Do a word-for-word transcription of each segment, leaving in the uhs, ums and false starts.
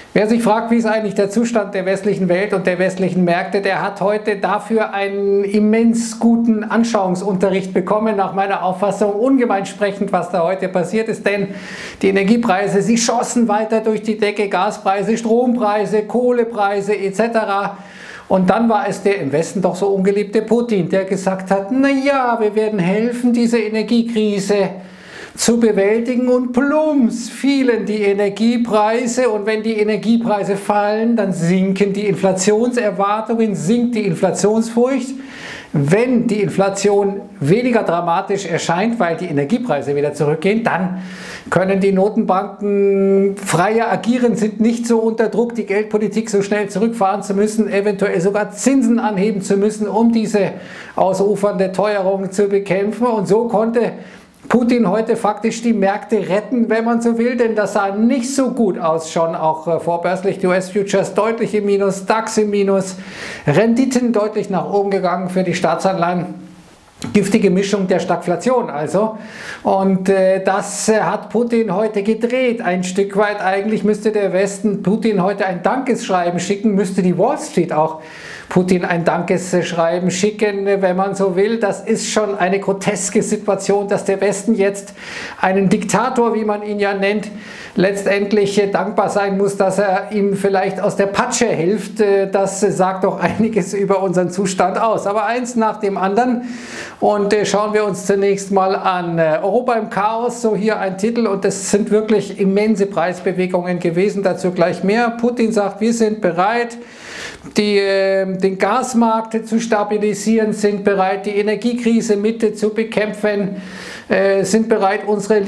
Wer sich fragt, wie ist eigentlich der Zustand der westlichen Welt und der westlichen Märkte, der hat heute dafür einen immens guten Anschauungsunterricht bekommen, nach meiner Auffassung ungemein sprechend, was da heute passiert ist, denn die Energiepreise, sie schossen weiter durch die Decke, Gaspreise, Strompreise, Kohlepreise et cetera. Und dann war es der im Westen doch so ungeliebte Putin, der gesagt hat, naja, wir werden helfen, diese Energiekrise zu bewältigen, und plumps fielen die Energiepreise, und wenn die Energiepreise fallen, dann sinken die Inflationserwartungen, sinkt die Inflationsfurcht. Wenn die Inflation weniger dramatisch erscheint, weil die Energiepreise wieder zurückgehen, dann können die Notenbanken freier agieren, sind nicht so unter Druck, die Geldpolitik so schnell zurückfahren zu müssen, eventuell sogar Zinsen anheben zu müssen, um diese ausufernde Teuerung zu bekämpfen. Und so konnte Putin heute faktisch die Märkte retten, wenn man so will, denn das sah nicht so gut aus, schon auch äh, vorbörslich. Die U S-Futures deutlich im Minus, DAX im Minus, Renditen deutlich nach oben gegangen für die Staatsanleihen. Giftige Mischung der Stagflation also, und äh, das äh, hat Putin heute gedreht, ein Stück weit. Eigentlich müsste der Westen Putin heute ein Dankesschreiben schicken, müsste die Wall Street auch Putin ein Dankesschreiben schicken, wenn man so will. Das ist schon eine groteske Situation, dass der Westen jetzt einen Diktator, wie man ihn ja nennt, letztendlich dankbar sein muss, dass er ihm vielleicht aus der Patsche hilft. Das sagt doch einiges über unseren Zustand aus. Aber eins nach dem anderen, und schauen wir uns zunächst mal an Europa im Chaos, so hier ein Titel, und das sind wirklich immense Preisbewegungen gewesen, dazu gleich mehr. Putin sagt, wir sind bereit, die, äh, den Gasmarkt zu stabilisieren, sind bereit, die Energiekrise mit zu bekämpfen, äh, sind bereit, unsere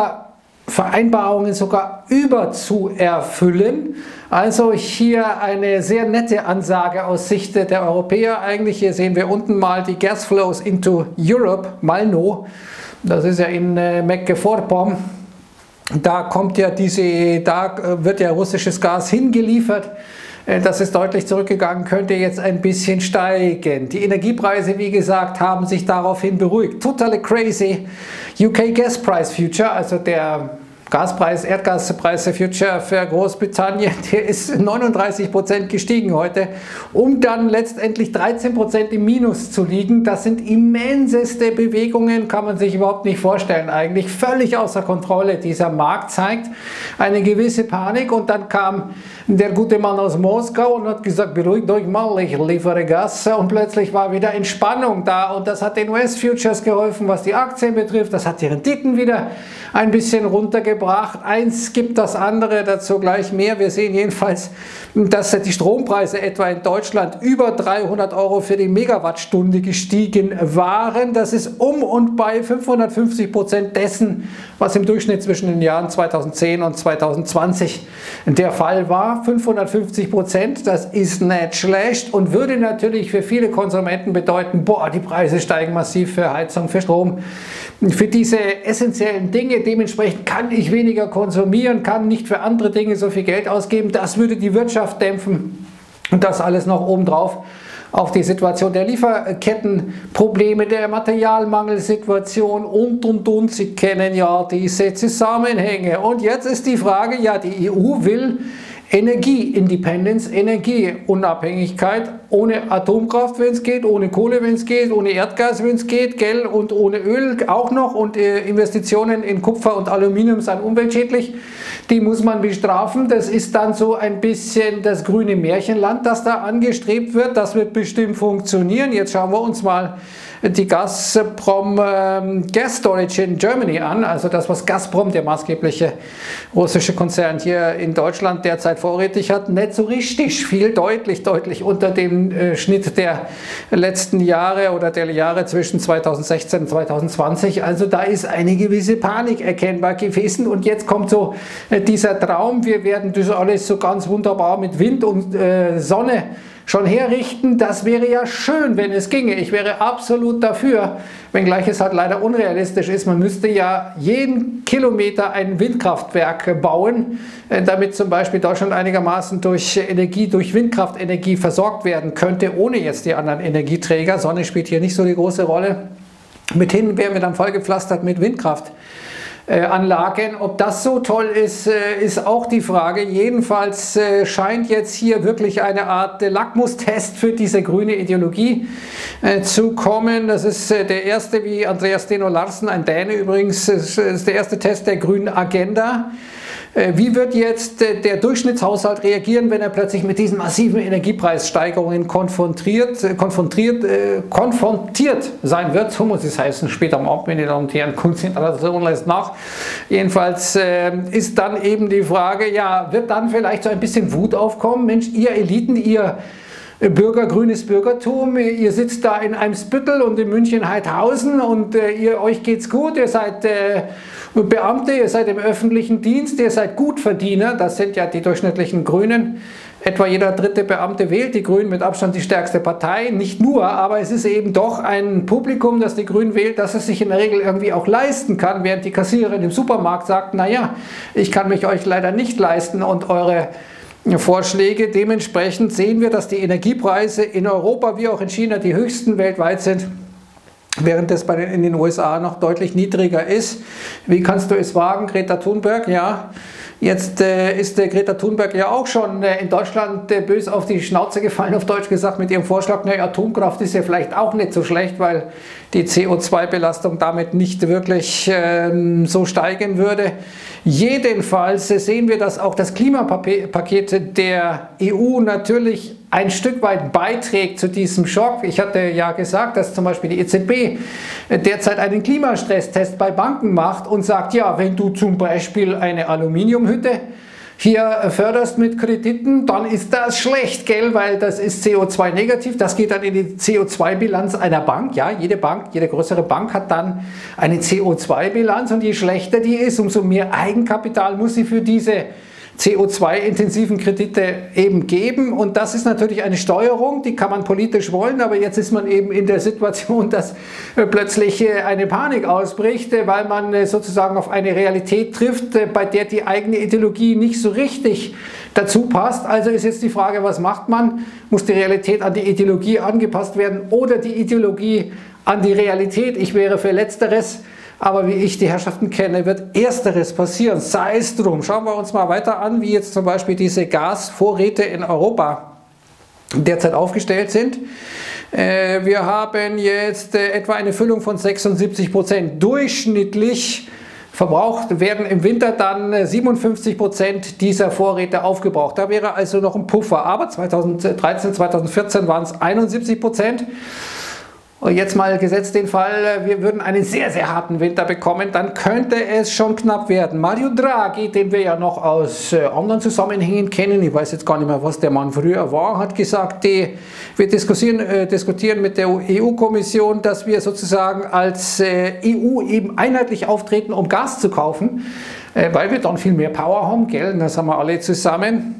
Liefervereinbarungen sogar überzuerfüllen. Also hier eine sehr nette Ansage aus Sicht der Europäer. Eigentlich hier sehen wir unten mal die Gas Flows into Europe, Malno. Das ist ja in äh, Mecklenburg-Vorpommern. Da kommt ja diese, da wird ja russisches Gas hingeliefert. Das ist deutlich zurückgegangen, könnte jetzt ein bisschen steigen. Die Energiepreise, wie gesagt, haben sich daraufhin beruhigt. Totally crazy. U K Gas Price Future, also der Gaspreis, Erdgaspreis Future für Großbritannien, der ist neununddreißig Prozent gestiegen heute, um dann letztendlich dreizehn Prozent im Minus zu liegen. Das sind immenseste Bewegungen, kann man sich überhaupt nicht vorstellen eigentlich. Völlig außer Kontrolle. Dieser Markt zeigt eine gewisse Panik, und dann kam der gute Mann aus Moskau und hat gesagt, beruhigt euch mal, ich liefere Gas, und plötzlich war wieder Entspannung da, und das hat den U S-Futures geholfen, was die Aktien betrifft. Das hat die Renditen wieder ein bisschen runtergebracht. Eins gibt das andere, dazu gleich mehr. Wir sehen jedenfalls, dass die Strompreise etwa in Deutschland über dreihundert Euro für die Megawattstunde gestiegen waren. Das ist um und bei fünfhundertfünfzig Prozent dessen, was im Durchschnitt zwischen den Jahren zweitausendzehn und zweitausendzwanzig der Fall war. fünfhundertfünfzig Prozent, das ist nicht schlecht und würde natürlich für viele Konsumenten bedeuten, boah, die Preise steigen massiv für Heizung, für Strom, für diese essentiellen Dinge. Dementsprechend kann ich weniger konsumieren, kann nicht für andere Dinge so viel Geld ausgeben. Das würde die Wirtschaft dämpfen, und das alles noch obendrauf auf die Situation der Lieferkettenprobleme, der Materialmangelsituation und und und. Sie kennen ja diese Zusammenhänge. Und jetzt ist die Frage, ja, die E U will Energie-Independence, Energieunabhängigkeit, ohne Atomkraft, wenn es geht, ohne Kohle, wenn es geht, ohne Erdgas, wenn es geht, gell, und ohne Öl auch noch, und äh, Investitionen in Kupfer und Aluminium sind umweltschädlich, die muss man bestrafen. Das ist dann so ein bisschen das grüne Märchenland, das da angestrebt wird. Das wird bestimmt funktionieren. Jetzt schauen wir uns mal die Gazprom ähm, Gas Storage in Germany an, also das, was Gazprom, der maßgebliche russische Konzern hier in Deutschland derzeit vorrätig hat, nicht so richtig viel, deutlich, deutlich unter dem äh, Schnitt der letzten Jahre oder der Jahre zwischen zweitausendsechzehn und zweitausendzwanzig. Also da ist eine gewisse Panik erkennbar gewesen, und jetzt kommt so äh, dieser Traum, wir werden das alles so ganz wunderbar mit Wind und äh, Sonne schon herrichten. Das wäre ja schön, wenn es ginge. Ich wäre absolut dafür, wenngleich es halt leider unrealistisch ist. Man müsste ja jeden Kilometer ein Windkraftwerk bauen, damit zum Beispiel Deutschland einigermaßen durch Energie, durch Windkraftenergie versorgt werden könnte, ohne jetzt die anderen Energieträger. Sonne spielt hier nicht so die große Rolle. Mithin wären wir dann vollgepflastert mit Windkraft. Anlagen. Ob das so toll ist, ist auch die Frage. Jedenfalls scheint jetzt hier wirklich eine Art Lackmustest für diese grüne Ideologie zu kommen. Das ist der erste, wie Andreas Steno Larsen, ein Däne übrigens, das ist der erste Test der grünen Agenda. Wie wird jetzt der Durchschnittshaushalt reagieren, wenn er plötzlich mit diesen massiven Energiepreissteigerungen konfrontiert, konfrontiert, äh, konfrontiert sein wird? So muss es heißen, später am Abend, meine Damen und Herren, Konzentration lässt nach. Jedenfalls äh, ist dann eben die Frage, ja, wird dann vielleicht so ein bisschen Wut aufkommen? Mensch, ihr Eliten, ihr Bürger, grünes Bürgertum, ihr sitzt da in Eimsbüttel und in München-Heidhausen und äh, ihr, euch geht's gut, ihr seid äh, Beamte, ihr seid im öffentlichen Dienst, ihr seid Gutverdiener, das sind ja die durchschnittlichen Grünen. Etwa jeder dritte Beamte wählt die Grünen, mit Abstand die stärkste Partei. Nicht nur, aber es ist eben doch ein Publikum, das die Grünen wählt, das es sich in der Regel irgendwie auch leisten kann, während die Kassiererin im Supermarkt sagt, naja, ich kann mich euch leider nicht leisten und eure Vorschläge. Dementsprechend sehen wir, dass die Energiepreise in Europa wie auch in China die höchsten weltweit sind, während es bei den, in den U S A noch deutlich niedriger ist. Wie kannst du es wagen, Greta Thunberg? Ja, jetzt äh, ist äh, Greta Thunberg ja auch schon äh, in Deutschland äh, bös auf die Schnauze gefallen, auf Deutsch gesagt, mit ihrem Vorschlag, naja, Atomkraft ist ja vielleicht auch nicht so schlecht, weil die C O zwei Belastung damit nicht wirklich äh, so steigen würde. Jedenfalls sehen wir, dass auch das Klimapaket der E U natürlich ein Stück weit beiträgt zu diesem Schock. Ich hatte ja gesagt, dass zum Beispiel die E Z B derzeit einen Klimastresstest bei Banken macht und sagt, ja, wenn du zum Beispiel eine Aluminiumhütte hier förderst mit Krediten, dann ist das schlecht, gell, weil das ist C O zwei negativ, das geht dann in die C O zwei Bilanz einer Bank, ja, jede Bank, jede größere Bank hat dann eine C O zwei Bilanz und je schlechter die ist, umso mehr Eigenkapital muss sie für diese C O zwei intensiven Kredite eben geben und das ist natürlich eine Steuerung, die kann man politisch wollen, aber jetzt ist man eben in der Situation, dass plötzlich eine Panik ausbricht, weil man sozusagen auf eine Realität trifft, bei der die eigene Ideologie nicht so richtig dazu passt. Also ist jetzt die Frage, was macht man? Muss die Realität an die Ideologie angepasst werden oder die Ideologie an die Realität? Ich wäre für Letzteres. Aber wie ich die Herrschaften kenne, wird Ersteres passieren, sei es drum. Schauen wir uns mal weiter an, wie jetzt zum Beispiel diese Gasvorräte in Europa derzeit aufgestellt sind. Wir haben jetzt etwa eine Füllung von sechsundsiebzig Prozent. Durchschnittlich verbraucht werden im Winter dann siebenundfünfzig Prozent dieser Vorräte aufgebraucht. Da wäre also noch ein Puffer. Aber zweitausenddreizehn, zweitausendvierzehn waren es einundsiebzig Prozent. Und jetzt mal gesetzt den Fall, wir würden einen sehr, sehr harten Winter bekommen, dann könnte es schon knapp werden. Mario Draghi, den wir ja noch aus äh, anderen Zusammenhängen kennen, ich weiß jetzt gar nicht mehr, was der Mann früher war, hat gesagt, die, wir diskutieren, äh, diskutieren mit der E U-Kommission, dass wir sozusagen als äh, E U eben einheitlich auftreten, um Gas zu kaufen, äh, weil wir dann viel mehr Power haben, gell? Das haben wir alle zusammen.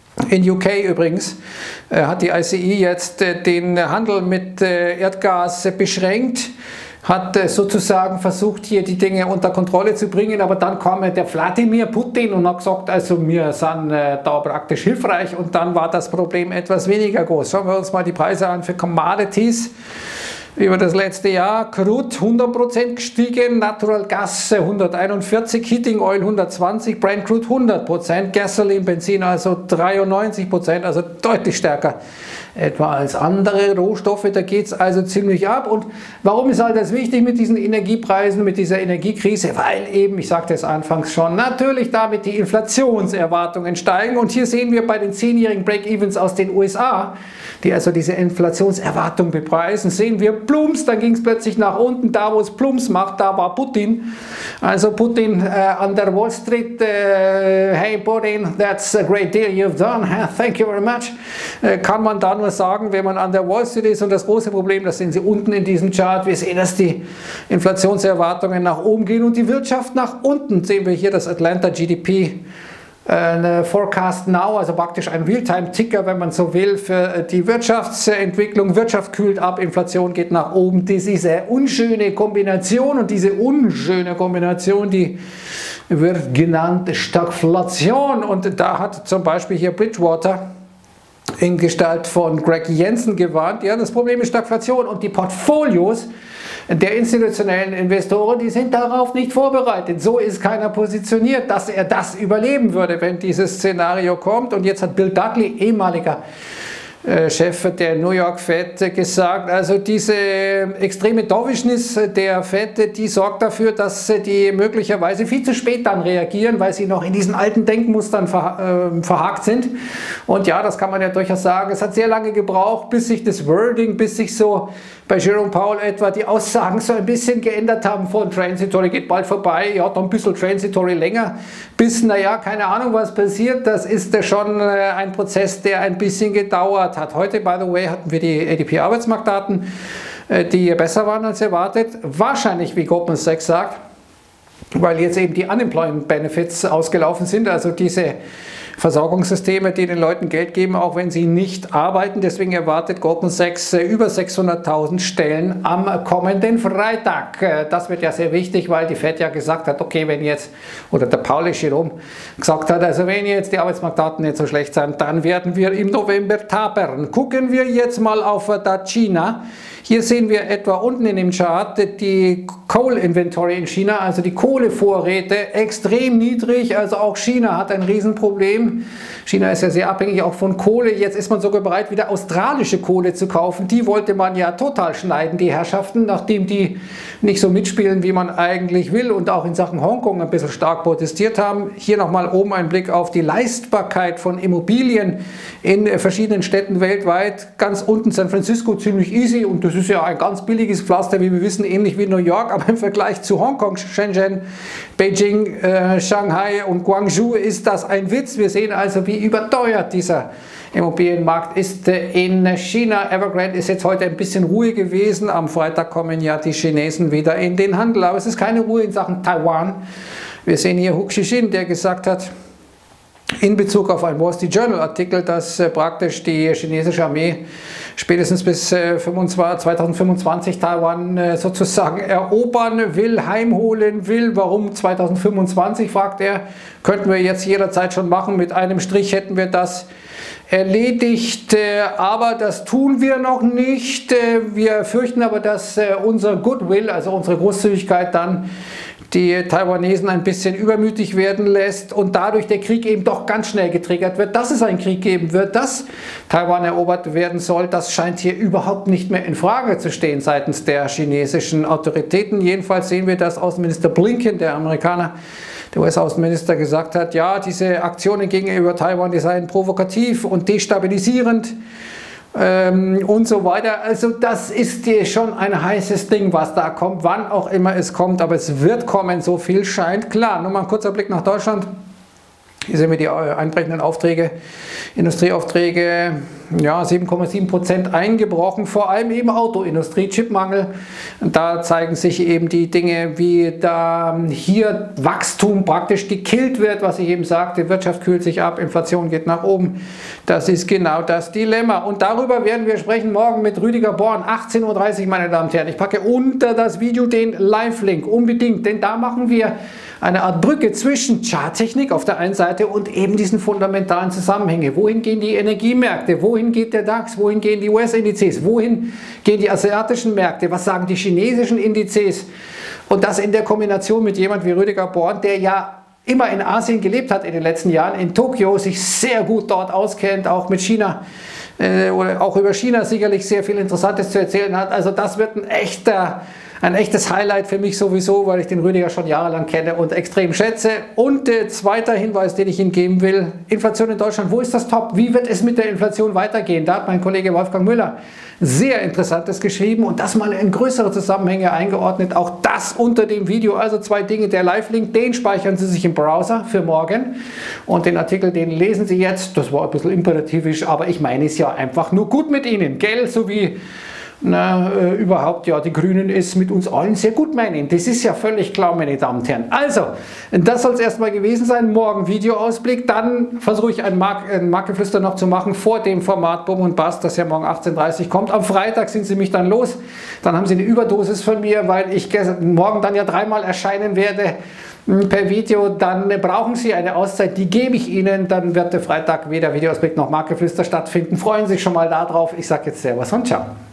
In U K übrigens äh, hat die I C E jetzt äh, den Handel mit äh, Erdgas beschränkt, hat äh, sozusagen versucht, hier die Dinge unter Kontrolle zu bringen, aber dann kam äh, der Wladimir Putin und hat gesagt, also wir sind äh, da praktisch hilfreich und dann war das Problem etwas weniger groß. Schauen wir uns mal die Preise an für Commodities. Über das letzte Jahr Crude hundert Prozent gestiegen, Natural Gas hunderteinundvierzig, Heating Oil hundertzwanzig, Brent Crude hundert Prozent, Gasoline, Benzin also dreiundneunzig Prozent, also deutlich stärker etwa als andere Rohstoffe, da geht es also ziemlich ab. Und warum ist all das wichtig mit diesen Energiepreisen, mit dieser Energiekrise? Weil eben, ich sagte es anfangs schon, natürlich damit die Inflationserwartungen steigen und hier sehen wir bei den zehnjährigen Break-Evens aus den U S A, die also diese Inflationserwartung bepreisen, sehen wir Plumps, dann ging es plötzlich nach unten, da wo es Plumps macht, da war Putin. Also Putin äh, an der Wall Street, äh, hey Putin, that's a great deal you've done, thank you very much, äh, kann man da nur sagen, wenn man an der Wall Street ist und das große Problem, das sehen Sie unten in diesem Chart, wir sehen, dass die Inflationserwartungen nach oben gehen und die Wirtschaft nach unten, sehen wir hier das Atlanta G D P, eine Forecast Now, also praktisch ein Realtime-Ticker, wenn man so will, für die Wirtschaftsentwicklung. Wirtschaft kühlt ab, Inflation geht nach oben. Diese unschöne Kombination und diese unschöne Kombination, die wird genannt Stagflation. Und da hat zum Beispiel hier Bridgewater in Gestalt von Greg Jensen gewarnt. Ja, das Problem ist Stagflation und die Portfolios der institutionellen Investoren, die sind darauf nicht vorbereitet. So ist keiner positioniert, dass er das überleben würde, wenn dieses Szenario kommt. Und jetzt hat Bill Dudley, ehemaliger Chef der New York Fed, gesagt, also diese extreme Dovishness der Fed, die sorgt dafür, dass die möglicherweise viel zu spät dann reagieren, weil sie noch in diesen alten Denkmustern ver, äh, verhakt sind. Und ja, das kann man ja durchaus sagen, es hat sehr lange gebraucht, bis sich das Wording, bis sich so bei Jerome Powell etwa die Aussagen so ein bisschen geändert haben von Transitory geht bald vorbei, ja, dann ein bisschen Transitory länger, bis, naja, keine Ahnung, was passiert. Das ist schon ein Prozess, der ein bisschen gedauert hat. Heute, by the way, hatten wir die A D P-Arbeitsmarktdaten, die besser waren als erwartet. Wahrscheinlich, wie Goldman Sachs sagt, weil jetzt eben die Unemployment Benefits ausgelaufen sind, also diese Versorgungssysteme, die den Leuten Geld geben, auch wenn sie nicht arbeiten. Deswegen erwartet Goldman Sachs über sechshunderttausend Stellen am kommenden Freitag. Das wird ja sehr wichtig, weil die Fed ja gesagt hat, okay, wenn jetzt, oder der Pauli Jerome gesagt hat, also wenn jetzt die Arbeitsmarktdaten nicht so schlecht sind, dann werden wir im November tapern. Gucken wir jetzt mal auf das China. Hier sehen wir etwa unten in dem Chart die Coal Inventory in China, also die Kohlevorräte, extrem niedrig. Also auch China hat ein Riesenproblem. China ist ja sehr abhängig auch von Kohle. Jetzt ist man sogar bereit, wieder australische Kohle zu kaufen. Die wollte man ja total schneiden, die Herrschaften, nachdem die nicht so mitspielen, wie man eigentlich will und auch in Sachen Hongkong ein bisschen stark protestiert haben. Hier nochmal oben ein Blick auf die Leistbarkeit von Immobilien in verschiedenen Städten weltweit. Ganz unten San Francisco ziemlich easy und das ist ja ein ganz billiges Pflaster, wie wir wissen, ähnlich wie New York, aber im Vergleich zu Hongkong, Shenzhen, Beijing, äh, Shanghai und Guangzhou ist das ein Witz. Wir sehen also, wie überteuert dieser Immobilienmarkt ist in China. Evergrande ist jetzt heute ein bisschen Ruhe gewesen. Am Freitag kommen ja die Chinesen wieder in den Handel, aber es ist keine Ruhe in Sachen Taiwan. Wir sehen hier Hu Xixin, der gesagt hat, in Bezug auf einen Wall Street Journal Artikel, dass äh, praktisch die chinesische Armee spätestens bis äh, zweitausendfünfundzwanzig Taiwan äh, sozusagen erobern will, heimholen will. Warum zweitausendfünfundzwanzig, fragt er, könnten wir jetzt jederzeit schon machen, mit einem Strich hätten wir das erledigt, äh, aber das tun wir noch nicht. Äh, wir fürchten aber, dass äh, unser Goodwill, also unsere Großzügigkeit dann die Taiwanesen ein bisschen übermütig werden lässt und dadurch der Krieg eben doch ganz schnell getriggert wird, dass es einen Krieg geben wird, dass Taiwan erobert werden soll. Das scheint hier überhaupt nicht mehr in Frage zu stehen seitens der chinesischen Autoritäten. Jedenfalls sehen wir, dass Außenminister Blinken, der Amerikaner, der U S-Außenminister, gesagt hat, ja, diese Aktionen gegenüber Taiwan, die seien provokativ und destabilisierend ähm, und so weiter. Also das ist hier schon ein heißes Ding, was da kommt, wann auch immer es kommt, aber es wird kommen, so viel scheint klar. Nur mal ein kurzer Blick nach Deutschland. Hier sehen wir die einbrechenden Aufträge, Industrieaufträge, ja, sieben Komma sieben Prozent eingebrochen, vor allem eben Autoindustrie, Chipmangel. Da zeigen sich eben die Dinge, wie da hier Wachstum praktisch gekillt wird, was ich eben sagte, Wirtschaft kühlt sich ab, Inflation geht nach oben. Das ist genau das Dilemma. Und darüber werden wir sprechen morgen mit Rüdiger Born, achtzehn Uhr dreißig, meine Damen und Herren. Ich packe unter das Video den Live-Link, unbedingt, denn da machen wir eine Art Brücke zwischen Charttechnik auf der einen Seite und eben diesen fundamentalen Zusammenhänge. Wohin gehen die Energiemärkte? Wohin geht der DAX? Wohin gehen die U S-Indizes? Wohin gehen die asiatischen Märkte? Was sagen die chinesischen Indizes? Und das in der Kombination mit jemand wie Rüdiger Born, der ja immer in Asien gelebt hat in den letzten Jahren, in Tokio, sich sehr gut dort auskennt, auch mit China, äh, oder auch über China sicherlich sehr viel Interessantes zu erzählen hat. Also das wird ein echter Ein echtes Highlight für mich sowieso, weil ich den Rüdiger schon jahrelang kenne und extrem schätze. Und äh, zweiter Hinweis, den ich Ihnen geben will, Inflation in Deutschland, wo ist das Top? Wie wird es mit der Inflation weitergehen? Da hat mein Kollege Wolfgang Müller sehr Interessantes geschrieben und das mal in größere Zusammenhänge eingeordnet. Auch das unter dem Video, also zwei Dinge. Der Live-Link, den speichern Sie sich im Browser für morgen und den Artikel, den lesen Sie jetzt. Das war ein bisschen imperativisch, aber ich meine es ja einfach nur gut mit Ihnen, gell? So wie Na, äh, überhaupt, ja, die Grünen es mit uns allen sehr gut meinen. Das ist ja völlig klar, meine Damen und Herren. Also, das soll es erstmal gewesen sein. Morgen Videoausblick. Dann versuche ich ein, Mark ein Marktgeflüster noch zu machen vor dem Format Bumm und Bust, das ja morgen achtzehn Uhr dreißig kommt. Am Freitag sind Sie mich dann los. Dann haben Sie eine Überdosis von mir, weil ich morgen dann ja dreimal erscheinen werde per Video. Dann brauchen Sie eine Auszeit, die gebe ich Ihnen. Dann wird der Freitag weder Videoausblick noch Marktgeflüster stattfinden. Freuen Sie sich schon mal darauf. Ich sage jetzt Servus und Ciao.